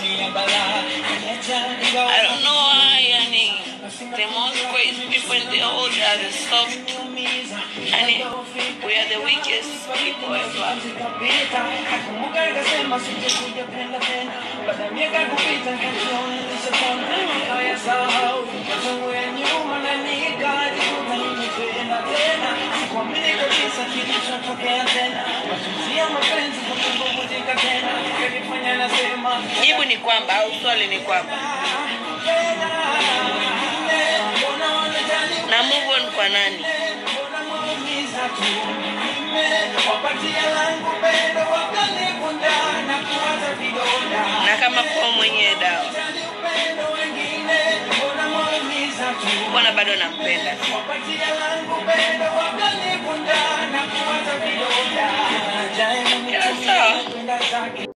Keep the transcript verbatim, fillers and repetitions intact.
I don't know why, yani. The most crazy people in the whole world are the soft. Yani, we are the weakest people ever. Jibu ni kwamba au swali ni kwamba na move on kwa nani? Na kama kwa mwenye dawa mbona bado nampenda? Sawa.